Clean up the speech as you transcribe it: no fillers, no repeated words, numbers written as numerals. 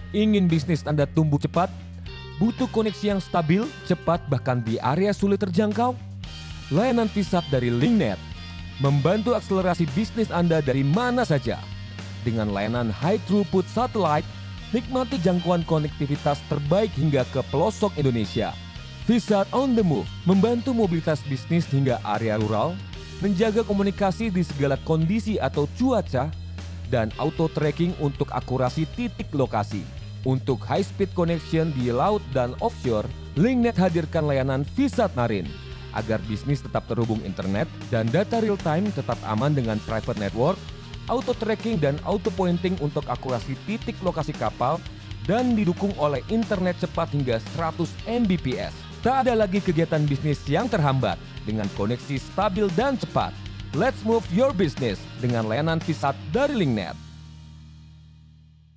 Ingin bisnis Anda tumbuh cepat? Butuh koneksi yang stabil, cepat, bahkan di area sulit terjangkau? Layanan VSAT dari Linknet membantu akselerasi bisnis Anda dari mana saja. Dengan layanan high throughput satellite, nikmati jangkauan konektivitas terbaik hingga ke pelosok Indonesia. VSAT on the move membantu mobilitas bisnis hingga area rural, menjaga komunikasi di segala kondisi atau cuaca, dan auto tracking untuk akurasi titik lokasi. Untuk high-speed connection di laut dan offshore, Linknet hadirkan layanan VSAT Marine agar bisnis tetap terhubung internet dan data real-time tetap aman dengan private network, auto tracking dan auto pointing untuk akurasi titik lokasi kapal, dan didukung oleh internet cepat hingga 100 Mbps. Tak ada lagi kegiatan bisnis yang terhambat dengan koneksi stabil dan cepat. Let's move your business dengan layanan VSAT dari Linknet.